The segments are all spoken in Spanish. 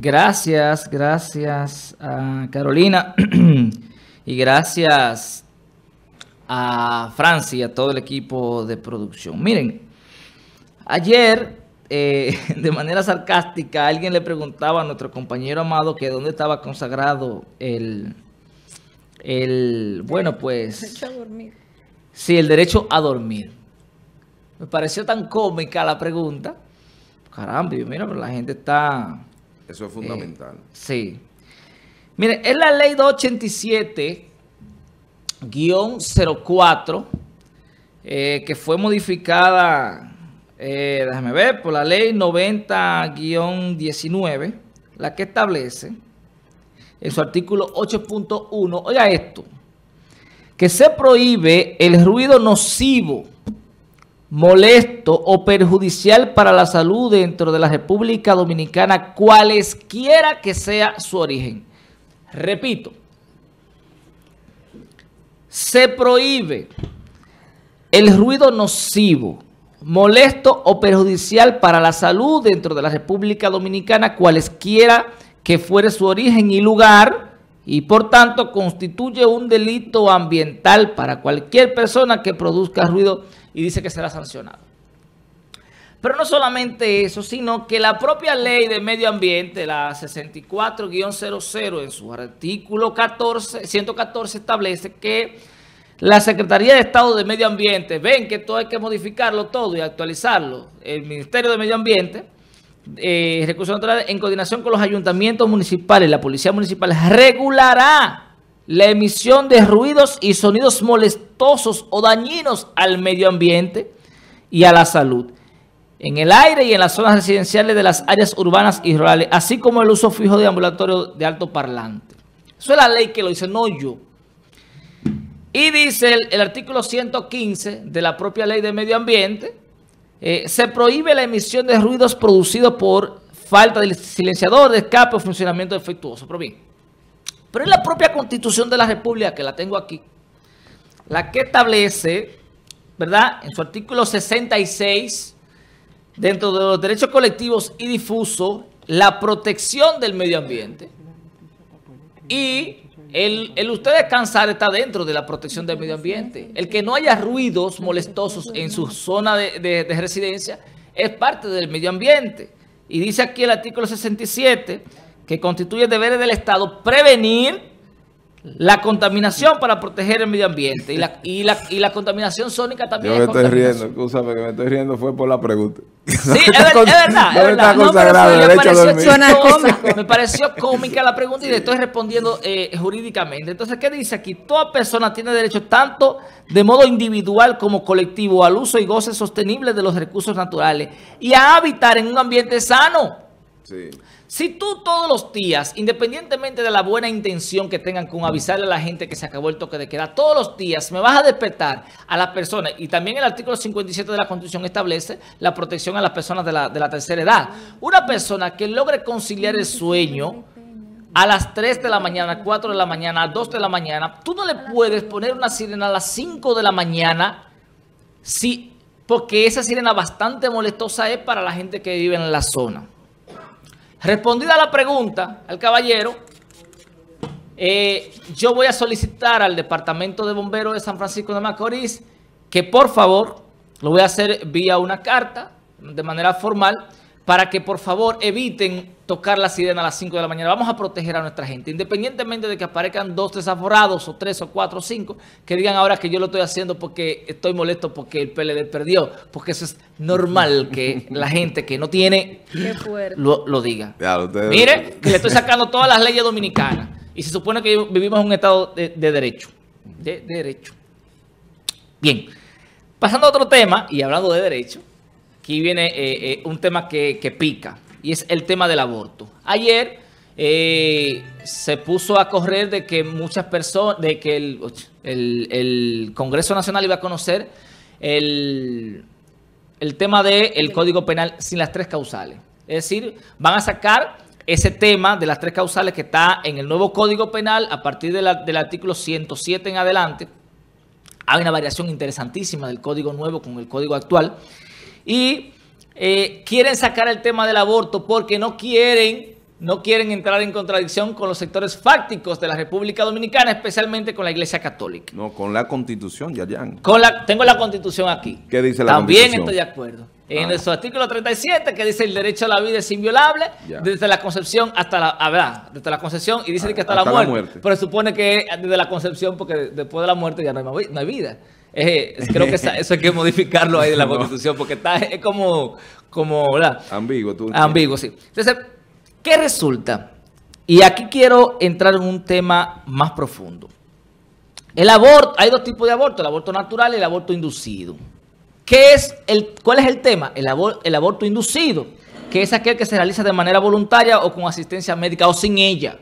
Gracias a Carolina y gracias a Franci y a todo el equipo de producción. Miren, ayer, de manera sarcástica, alguien le preguntaba a nuestro compañero Amado que dónde estaba consagrado bueno, pues... Derecho a dormir. Sí, el derecho a dormir. Me pareció tan cómica la pregunta. Caramba, mira, pero la gente está... Eso es fundamental. Sí. Mire, es la ley 287-04, que fue modificada, déjame ver, por la ley 90-19, la que establece en su artículo 8.1, oiga esto, que se prohíbe el ruido nocivo, molesto o perjudicial para la salud dentro de la República Dominicana, cualesquiera que sea su origen. Repito, se prohíbe el ruido nocivo, molesto o perjudicial para la salud dentro de la República Dominicana, cualesquiera que fuere su origen y lugar, y por tanto constituye un delito ambiental para cualquier persona que produzca ruido, y dice que será sancionado. Pero no solamente eso, sino que la propia ley de medio ambiente, la 64-00, en su artículo 114 establece que la Secretaría de Estado de Medio Ambiente, ven que todo hay que modificarlo todo y actualizarlo, el Ministerio de Medio Ambiente, Recursos Naturales, en coordinación con los ayuntamientos municipales y la Policía Municipal, regulará la emisión de ruidos y sonidos molestosos o dañinos al medio ambiente y a la salud, en el aire y en las zonas residenciales de las áreas urbanas y rurales, así como el uso fijo de ambulatorios de alto parlante. Eso es la ley que lo dice, no yo. Y dice el artículo 115 de la propia ley de medio ambiente, se prohíbe la emisión de ruidos producidos por falta de silenciador, de escape o funcionamiento defectuoso. Pero es la propia Constitución de la República, que la tengo aquí, la que establece, ¿verdad?, en su artículo 66, dentro de los derechos colectivos y difusos, la protección del medio ambiente. Y el usted descansar está dentro de la protección del medio ambiente. El que no haya ruidos molestosos en su zona de residencia es parte del medio ambiente. Y dice aquí el artículo 67 que constituye deberes del Estado prevenir la contaminación para proteger el medio ambiente. Y la contaminación sónica también. Yo me estoy riendo, escúchame, que me estoy riendo fue por la pregunta. Sí, es verdad. Es verdad. No, me pareció cómica la pregunta y le estoy respondiendo jurídicamente. Entonces, ¿qué dice aquí? Toda persona tiene derecho tanto de modo individual como colectivo al uso y goce sostenible de los recursos naturales y a habitar en un ambiente sano. Sí. Si tú todos los días, independientemente de la buena intención que tengan con avisarle a la gente que se acabó el toque de queda, todos los días me vas a despertar a las personas, y también el artículo 57 de la Constitución establece la protección a las personas de la tercera edad. Una persona que logre conciliar el sueño a las 3 de la mañana, 4 de la mañana, a 2 de la mañana, tú no le puedes poner una sirena a las 5 de la mañana, porque esa sirena bastante molestosa es para la gente que vive en la zona. Respondida la pregunta al caballero, yo voy a solicitar al Departamento de Bomberos de San Francisco de Macorís que por favor, lo voy a hacer vía una carta, de manera formal, para que por favor eviten tocar la sirena a las 5 de la mañana. Vamos a proteger a nuestra gente, independientemente de que aparezcan 2 desaforados, o 3, o 4, o 5, que digan ahora que yo lo estoy haciendo porque estoy molesto porque el PLD perdió, porque eso es normal que la gente que no tiene lo diga. Mire, que le estoy sacando todas las leyes dominicanas y se supone que vivimos en un estado de derecho. De derecho. Bien, pasando a otro tema y hablando de derecho, aquí viene un tema que pica, y es el tema del aborto. Ayer se puso a correr de que muchas personas, de que el Congreso Nacional iba a conocer el tema del Código Penal sin las 3 causales. Es decir, van a sacar ese tema de las 3 causales que está en el nuevo Código Penal a partir del artículo 107 en adelante. Hay una variación interesantísima del Código nuevo con el Código actual. Y quieren sacar el tema del aborto porque no quieren no quieren entrar en contradicción con los sectores fácticos de la República Dominicana, especialmente con la Iglesia Católica. No, con la Constitución, Yayan. Tengo la Constitución aquí. ¿Qué dice la También Constitución? estoy de acuerdo. En su artículo 37, que dice el derecho a la vida es inviolable, desde la concepción hasta desde la concepción, y dice que hasta la muerte. Pero supone que desde la concepción, porque después de la muerte ya no hay vida. Creo que eso hay que modificarlo ahí de la Constitución, porque es como ¿verdad? Ambiguo, tú. Ambiguo, sí. Entonces, ¿qué resulta? Y aquí quiero entrar en un tema más profundo. El aborto, hay dos tipos de aborto, el aborto natural y el aborto inducido. ¿Cuál es el tema? El aborto inducido, que es aquel que se realiza de manera voluntaria o con asistencia médica o sin ella.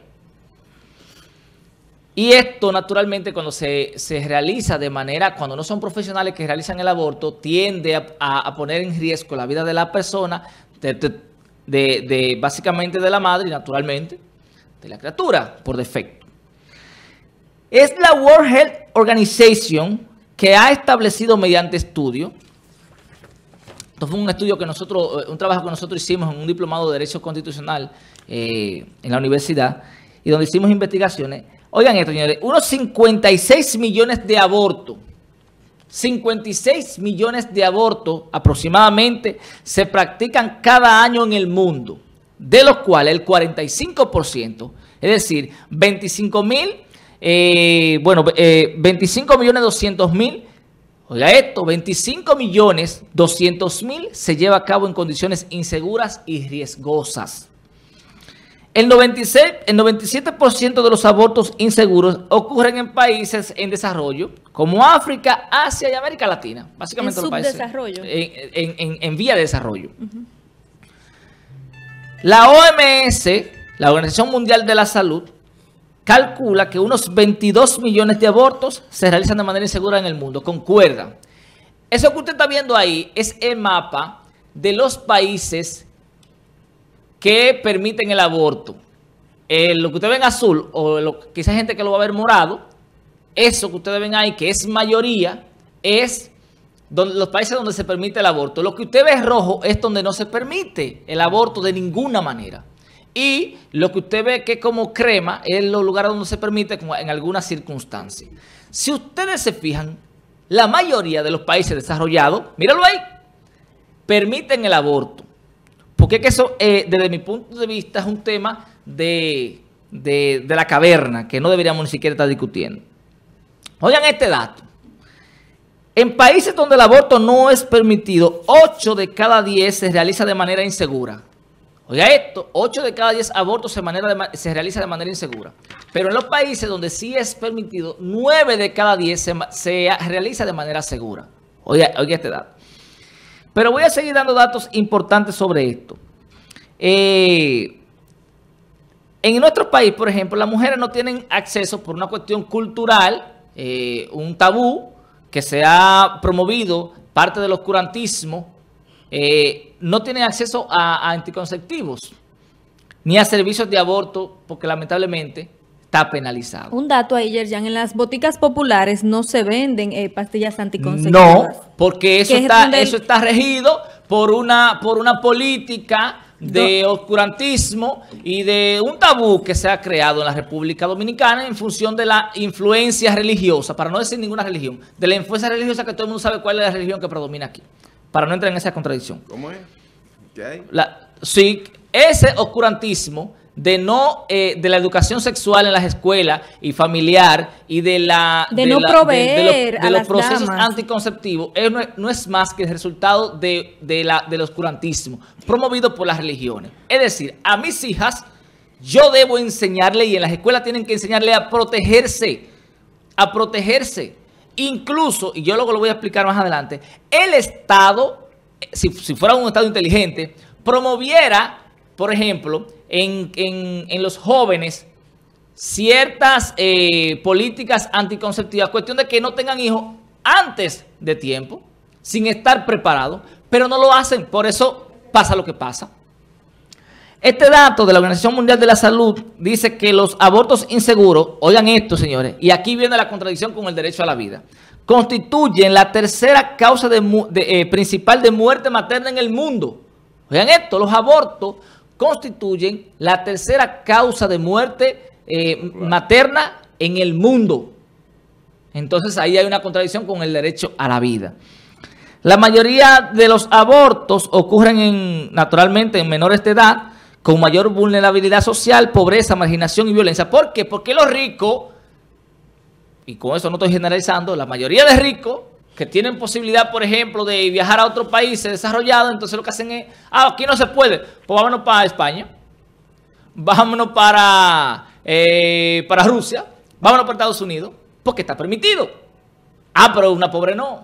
Y esto, naturalmente, cuando se realiza de manera, cuando no son profesionales que realizan el aborto, tiende a poner en riesgo la vida de la persona, básicamente de la madre y, naturalmente, de la criatura, por defecto. Es la World Health Organization que ha establecido mediante estudio. Esto fue un estudio un trabajo que nosotros hicimos en un diplomado de Derecho Constitucional en la universidad, y donde hicimos investigaciones. Oigan esto, señores, unos 56 millones de abortos, 56 millones de abortos aproximadamente se practican cada año en el mundo, de los cuales el 45%, es decir, 25.200.000, oiga esto, 25.200.000 se lleva a cabo en condiciones inseguras y riesgosas. El 97% de los abortos inseguros ocurren en países en desarrollo, como África, Asia y América Latina. Básicamente los países en vía de desarrollo. La OMS, la Organización Mundial de la Salud, calcula que unos 22 millones de abortos se realizan de manera insegura en el mundo. Concuerda. Eso que usted está viendo ahí es el mapa de los países que permiten el aborto. Lo que ustedes ven azul, o quizás hay gente que lo va a ver morado, eso que ustedes ven ahí, que es mayoría, es los países donde se permite el aborto. Lo que usted ve rojo es donde no se permite el aborto de ninguna manera. Y lo que usted ve que es como crema es los lugares donde se permite en algunas circunstancias. Si ustedes se fijan, la mayoría de los países desarrollados, míralo ahí, permiten el aborto. Porque es que eso, desde mi punto de vista, es un tema de la caverna que no deberíamos ni siquiera estar discutiendo. Oigan este dato. En países donde el aborto no es permitido, 8 de cada 10 se realiza de manera insegura. Oiga esto, 8 de cada 10 abortos se realiza de manera insegura. Pero en los países donde sí es permitido, 9 de cada 10 se realiza de manera segura. Oiga este dato. Pero voy a seguir dando datos importantes sobre esto. En nuestro país, por ejemplo, las mujeres no tienen acceso por una cuestión cultural, un tabú que se ha promovido, parte del oscurantismo, no tienen acceso a anticonceptivos ni a servicios de aborto porque lamentablemente está penalizado. Un dato ahí, Yerjan, en las boticas populares no se venden pastillas anticonceptivas. No, porque eso está regido por una política de oscurantismo y de un tabú que se ha creado en la República Dominicana en función de la influencia religiosa, para no decir ninguna religión, de la influencia religiosa que todo el mundo sabe cuál es la religión que predomina aquí, para no entrar en esa contradicción. ¿Cómo es? ¿Qué hay? Sí, ese oscurantismo de la educación sexual en las escuelas y familiar y de los procesos anticonceptivos no es más que el resultado del oscurantismo promovido por las religiones. Es decir, a mis hijas yo debo enseñarle, y en las escuelas tienen que enseñarle a protegerse, incluso, y yo luego lo voy a explicar más adelante, el Estado, si fuera un Estado inteligente, promoviera, por ejemplo, en los jóvenes ciertas políticas anticonceptivas, cuestión de que no tengan hijos antes de tiempo, sin estar preparados, pero no lo hacen, por eso pasa lo que pasa. Este dato de la Organización Mundial de la Salud dice que los abortos inseguros, oigan esto, señores, y aquí viene la contradicción con el derecho a la vida, constituyen la tercera causa principal de muerte materna en el mundo. Oigan esto, los abortos constituyen la tercera causa de muerte materna en el mundo. Entonces ahí hay una contradicción con el derecho a la vida. La mayoría de los abortos ocurren naturalmente en menores de edad, con mayor vulnerabilidad social, pobreza, marginación y violencia. ¿Por qué? Porque los ricos, y con eso no estoy generalizando, la mayoría de ricos que tienen posibilidad, por ejemplo, de viajar a otros países desarrollados, entonces lo que hacen es, aquí no se puede, pues vámonos para España, vámonos para Rusia, vámonos para Estados Unidos, porque está permitido. Pero una pobre no.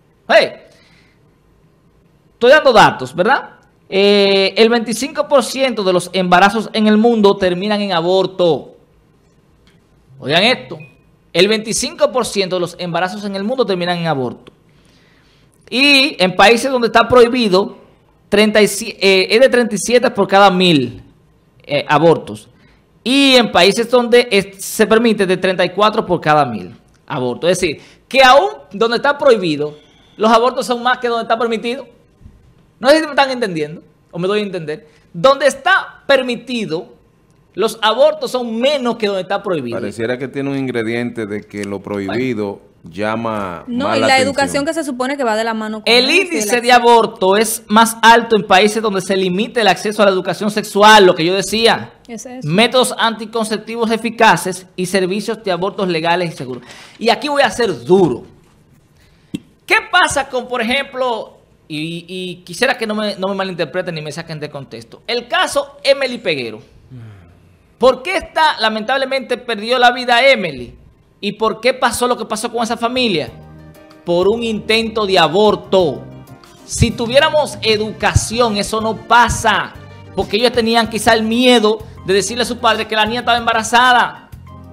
Estoy dando datos, ¿verdad? El 25% de los embarazos en el mundo terminan en aborto. Oigan esto. El 25% de los embarazos en el mundo terminan en aborto. Y en países donde está prohibido, es de 37 por cada 1000 abortos. Y en países donde se permite, de 34 por cada 1000 abortos. Es decir, que aún donde está prohibido, los abortos son más que donde está permitido. No sé si me están entendiendo o me doy a entender. Donde está permitido, los abortos son menos que donde está prohibido. Pareciera que tiene un ingrediente de que lo prohibido llama no, más y la la atención. educación que se supone que va de la mano con El eso, índice de aborto es más alto en países donde se limita el acceso a la educación sexual, lo que yo decía. Es eso. Métodos anticonceptivos eficaces y servicios de abortos legales y seguros. Y aquí voy a ser duro. ¿Qué pasa con, por ejemplo, y quisiera que no me malinterpreten ni me saquen de contexto, el caso Emily Peguero? ¿Por qué lamentablemente perdió la vida Emily? ¿Y por qué pasó lo que pasó con esa familia? Por un intento de aborto. Si tuviéramos educación, eso no pasa. Porque ellos tenían quizá el miedo de decirle a su padre que la niña estaba embarazada.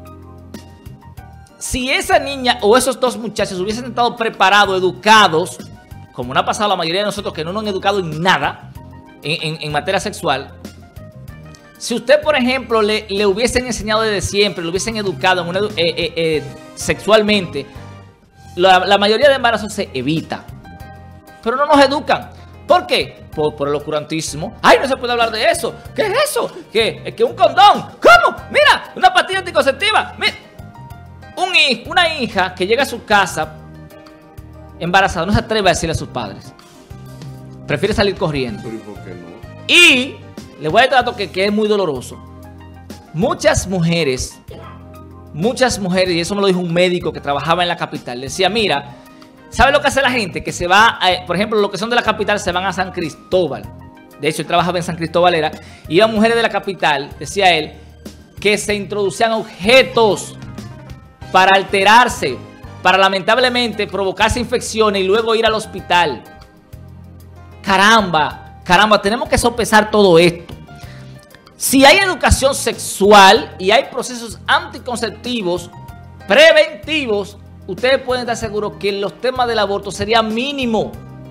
Si esa niña o esos dos muchachos hubiesen estado preparados, educados, como no ha pasado la mayoría de nosotros que no nos han educado en nada, en materia sexual. Si usted, por ejemplo, le hubiesen enseñado desde siempre, le hubiesen educado sexualmente, la mayoría de embarazos se evita. Pero no nos educan. ¿Por qué? Por el oscurantismo. ¡Ay, no se puede hablar de eso! ¿Qué es eso? ¿Que un condón? ¿Cómo? ¡Mira! Una pastilla anticonceptiva. Mira. Una hija que llega a su casa embarazada no se atreve a decirle a sus padres. Prefiere salir corriendo. ¿Pero y por qué no? Y le voy a decir un dato que es muy doloroso. Muchas mujeres, y eso me lo dijo un médico que trabajaba en la capital, decía, mira, ¿sabe lo que hace la gente? Que se va, por ejemplo, los que son de la capital se van a San Cristóbal. De hecho, él trabajaba en San Cristóbal, y iban mujeres de la capital, decía él, que se introducían objetos para alterarse, para lamentablemente provocarse infecciones y luego ir al hospital. Caramba, tenemos que sopesar todo esto. Si hay educación sexual y hay procesos anticonceptivos preventivos, ustedes pueden estar seguros que los temas del aborto serían mínimo.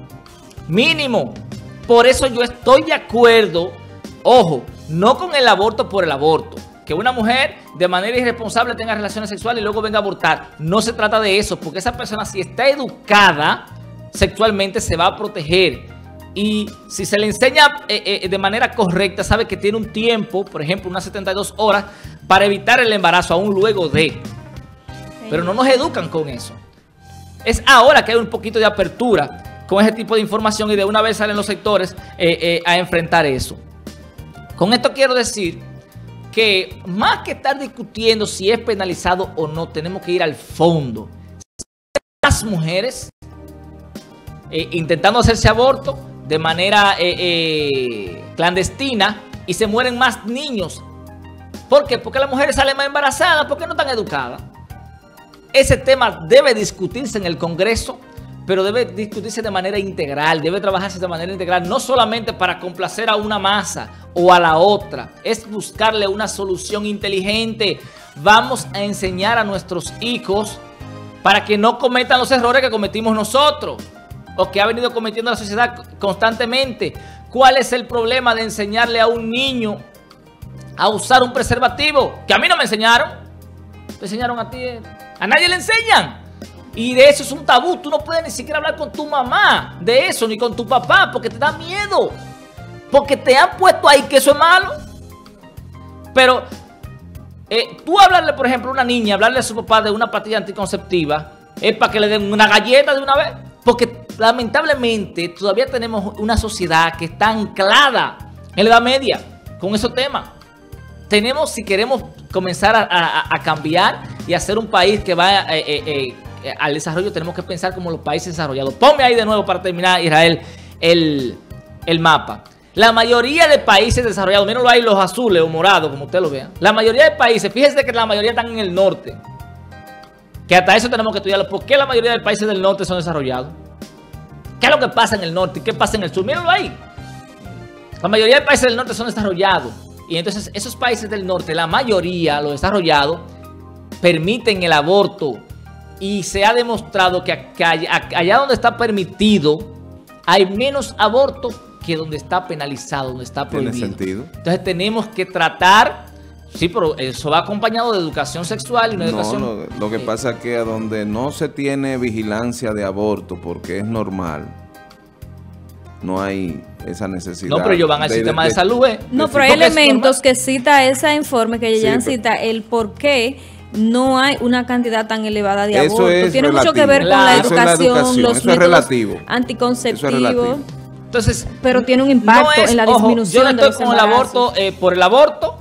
Por eso yo estoy de acuerdo, ojo, no con el aborto por el aborto. Que una mujer de manera irresponsable tenga relaciones sexuales y luego venga a abortar. No se trata de eso, porque esa persona, si está educada sexualmente, se va a proteger. Y si se le enseña de manera correcta, sabe que tiene un tiempo, por ejemplo, unas 72 horas, para evitar el embarazo, aún luego de. Pero no nos educan con eso. Es ahora que hay un poquito de apertura con ese tipo de información y de una vez salen los sectores a enfrentar eso. Con esto quiero decir que más que estar discutiendo si es penalizado o no, tenemos que ir al fondo. Las mujeres intentando hacerse aborto de manera clandestina y se mueren más niños. ¿Por qué? Porque las mujeres salen más embarazadas, porque no están educadas. Ese tema debe discutirse en el Congreso, pero debe discutirse de manera integral, debe trabajarse de manera integral, no solamente para complacer a una masa o a la otra, es buscarle una solución inteligente. Vamos a enseñar a nuestros hijos para que no cometan los errores que cometimos nosotros o que ha venido cometiendo la sociedad constantemente. ¿Cuál es el problema de enseñarle a un niño a usar un preservativo? Que a mí no me enseñaron. ¿Te enseñaron a ti? A nadie le enseñan. Y de eso es un tabú. Tú no puedes ni siquiera hablar con tu mamá de eso, ni con tu papá, porque te da miedo. Porque te han puesto ahí que eso es malo. Pero tú hablarle, por ejemplo, a una niña, hablarle a su papá de una pastilla anticonceptiva, es para que le den una galleta de una vez. Porque lamentablemente todavía tenemos una sociedad que está anclada en la Edad Media con esos temas. Tenemos, si queremos comenzar a cambiar y hacer un país que va al desarrollo, tenemos que pensar como los países desarrollados. Ponme ahí de nuevo para terminar, Israel, el mapa. La mayoría de países desarrollados, mírenlo ahí, los azules o morados, como usted lo vea. La mayoría de países, fíjense que la mayoría están en el norte. Que hasta eso tenemos que estudiarlo. ¿Por qué la mayoría de países del norte son desarrollados? ¿Qué es lo que pasa en el norte y qué pasa en el sur? Mírenlo ahí. La mayoría de países del norte son desarrollados. Y entonces esos países del norte, la mayoría, los desarrollados, permiten el aborto. Y se ha demostrado que allá donde está permitido, hay menos aborto que donde está penalizado, donde está prohibido. Tiene sentido. Entonces tenemos que tratar, sí, pero eso va acompañado de educación sexual y una educación... Lo que pasa es que a donde no se tiene vigilancia de aborto, porque es normal, no hay esa necesidad. No, pero ellos van al sistema de salud, No, pero hay elementos que cita ese informe, que ya cita el por qué no hay una cantidad tan elevada de abortos. Tiene mucho que ver con la educación, los métodos anticonceptivos. Entonces, pero tiene un impacto en la disminución. Yo no estoy con el aborto por el aborto,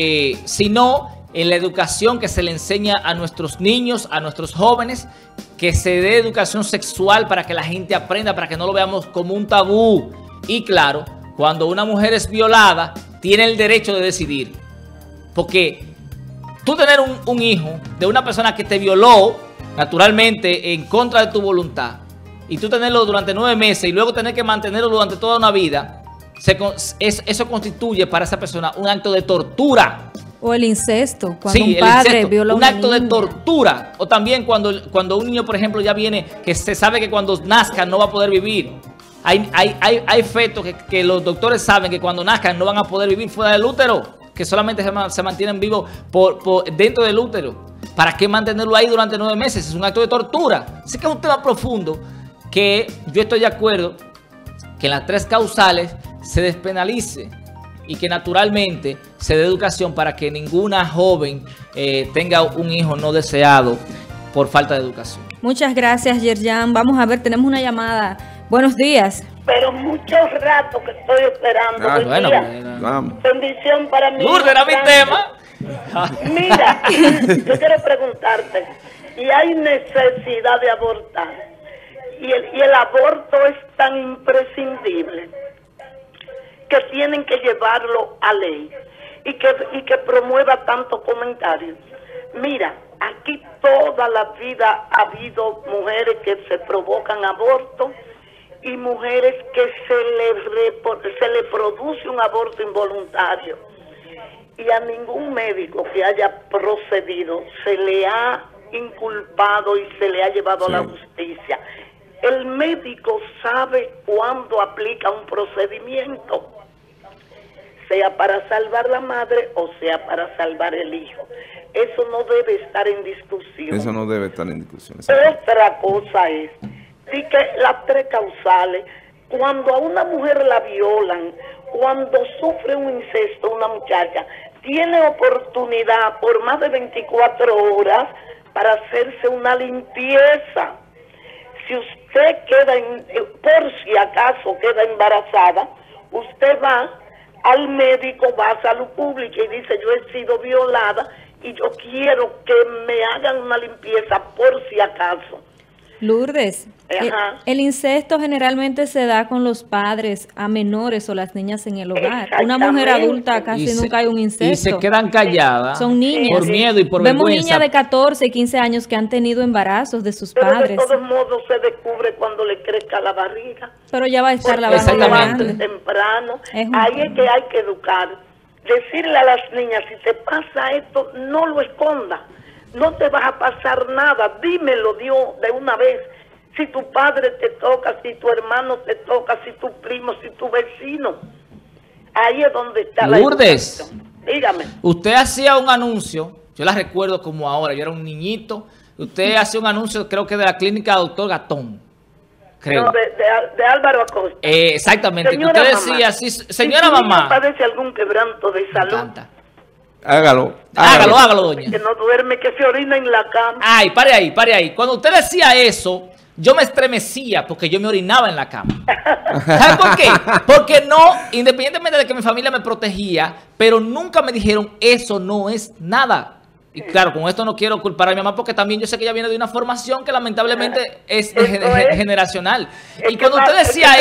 sino en la educación que se le enseña a nuestros niños, a nuestros jóvenes, que se dé educación sexual para que la gente aprenda, para que no lo veamos como un tabú. Y claro, cuando una mujer es violada, tiene el derecho de decidir. Porque tú tener un hijo de una persona que te violó, naturalmente, en contra de tu voluntad, y tú tenerlo durante 9 meses y luego tener que mantenerlo durante toda una vida, eso constituye para esa persona un acto de tortura. O el incesto, cuando un padre viola a una acto de tortura. O también cuando un niño, por ejemplo, ya viene, que se sabe que cuando nazca no va a poder vivir. Hay fetos que los doctores saben que cuando nazcan no van a poder vivir fuera del útero, que solamente se mantienen vivos dentro del útero. ¿Para qué mantenerlo ahí durante 9 meses? Es un acto de tortura. Así que es un tema profundo que yo estoy de acuerdo que en las 3 causales se despenalice y que naturalmente se dé educación para que ninguna joven tenga un hijo no deseado por falta de educación. Muchas gracias, Yerjan. Vamos a ver, tenemos una llamada. Buenos días. Pero mucho rato que estoy esperando. Bueno, vamos. Bendición para mí. Lourdes, era mi tema. Mira, yo quiero preguntarte, ¿y hay necesidad de abortar? Y el aborto es tan imprescindible que tienen que llevarlo a ley y que promueva tantos comentarios. Mira, aquí toda la vida ha habido mujeres que se provocan aborto y mujeres que se le produce un aborto involuntario. Y a ningún médico que haya procedido se le ha inculpado y se le ha llevado a la justicia. El médico sabe cuándo aplica un procedimiento, sea para salvar la madre o sea para salvar el hijo. Eso no debe estar en discusión. Eso no debe estar en discusión. Otra cosa es de que las 3 causales, cuando a una mujer la violan, cuando sufre un incesto, una muchacha, tiene oportunidad por más de 24 horas para hacerse una limpieza. Si usted queda, por si acaso queda embarazada, usted va al médico, va a salud pública y dice, yo he sido violada y yo quiero que me hagan una limpieza por si acaso. Lourdes, el incesto generalmente se da con los padres a menores o las niñas en el hogar. Una mujer adulta casi nunca hay un incesto. Y se quedan calladas. Son niñas. Por miedo y por Vemos vergüenza. niñas de 14, 15 años que han tenido embarazos de sus Pero padres. de todos modos se descubre cuando le crezca la barriga. Pero ya va a estar la Porque barriga Exactamente. grande. temprano. Es Ahí es que hay que educar. Decirle a las niñas, si te pasa esto, no lo escondas. No te vas a pasar nada. Dímelo, Dios, de una vez. Si tu padre te toca, si tu hermano te toca, si tu primo, si tu vecino. Ahí es donde está Lourdes, la educación. Dígame. usted hacía un anuncio, yo la recuerdo como ahora, yo era un niñito, usted hacía un anuncio, creo que de la clínica Doctor Gatón. creo. No, de Álvaro Acosta. Exactamente. Señora usted decía, sí, señora si mamá. padece algún quebranto de salud. Hágalo, doña. Que no duerme, que se orina en la cama. Ay, pare ahí. Cuando usted decía eso, yo me estremecía porque yo me orinaba en la cama. ¿Sabe por qué? Porque no, independientemente de que mi familia me protegía, pero nunca me dijeron, eso no es nada. Y claro, con esto no quiero culpar a mi mamá porque también yo sé que ella viene de una formación que lamentablemente es generacional. Y cuando usted decía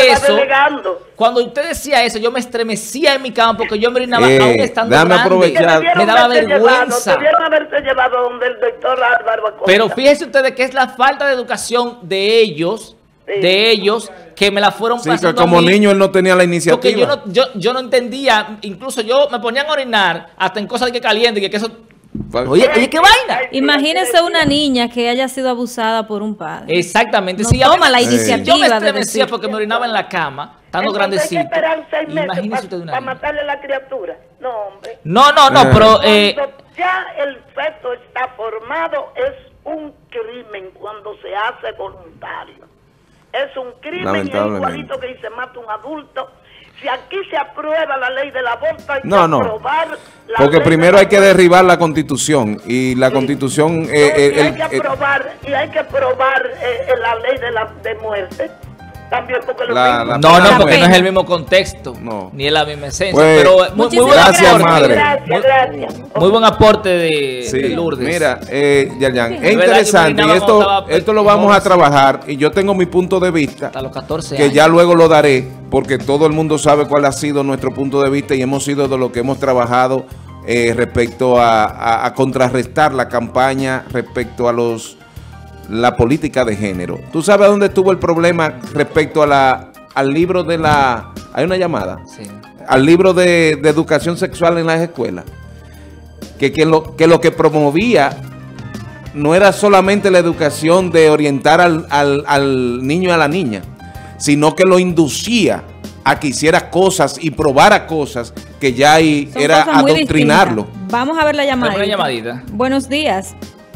eso, yo me estremecía en mi cama porque yo me orinaba aún estando grande. Me daba vergüenza. Debieron haberse llevado donde el doctor Álvaro Acosta. Pero fíjense ustedes que es la falta de educación de ellos, que me la fueron pasando. Sí, que como niño él no tenía la iniciativa. Porque yo no entendía, incluso yo me ponían a orinar hasta en cosas de que caliente y que eso... Oye, ¿qué vaina? Imagínese una niña que haya sido abusada por un padre. Exactamente. No toma la iniciativa. Yo me estremecía porque me orinaba en la cama, estando grandecito. Imagínese usted una niña. ¿Para matarle a la criatura? No, hombre. No, pero... Cuando ya el feto está formado, es un crimen cuando se hace voluntario. Es un crimen igualito que se mata un adulto. Si aquí se aprueba la ley del aborto, hay que aprobar la porque primero hay que derribar la Constitución y la Constitución... hay que aprobar la ley de muerte. También porque porque no es el mismo contexto, ni es la misma esencia. Pues, pero muy buen gracias, aporte, madre. Gracias. Muy buen aporte de Lourdes. Mira, Yarjan, es interesante y esto lo vamos a trabajar y yo tengo mi punto de vista, hasta los 14 que años. ya luego lo daré, porque todo el mundo sabe cuál ha sido nuestro punto de vista y hemos sido de lo que hemos trabajado respecto a contrarrestar la campaña respecto a la política de género. ¿Tú sabes dónde estuvo el problema respecto al libro de la... ¿Hay una llamada? Sí. Al libro de educación sexual en las escuelas. Que lo que promovía no era solamente la educación de orientar al niño y a la niña, sino que lo inducía a que hiciera cosas y probara cosas que ya ahí era adoctrinarlo. Vamos a ver la llamada. Una llamadita. Buenos días.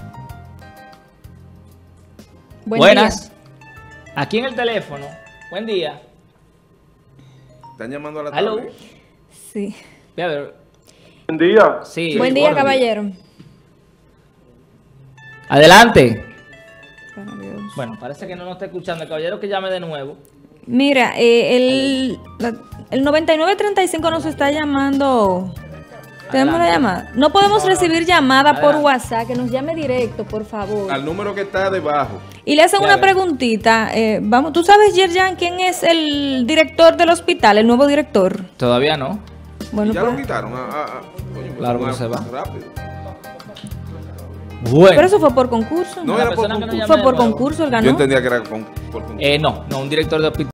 Buenas. Aquí en el teléfono. Buen día. ¿Están llamando a la ¿Aló? tarde? Sí. A ver. Buen día. Sí. Buen día, caballero. Adelante. Bueno, parece que no nos está escuchando. El caballero que llame de nuevo. Mira, el 9935 nos está llamando. Tenemos la llamada. No podemos recibir llamada por WhatsApp, que nos llame directo, por favor. Al número que está debajo. Y le hacen una preguntita. ¿Tú sabes, Yerjan, quién es el director del hospital, el nuevo director? Todavía no. Bueno, ya lo quitaron. Claro que se va. Rápido. Bueno. Pero eso fue por concurso. No, era por concurso. Fue por concurso, él ganó. Yo entendía que era por concurso. No, un director de hospital.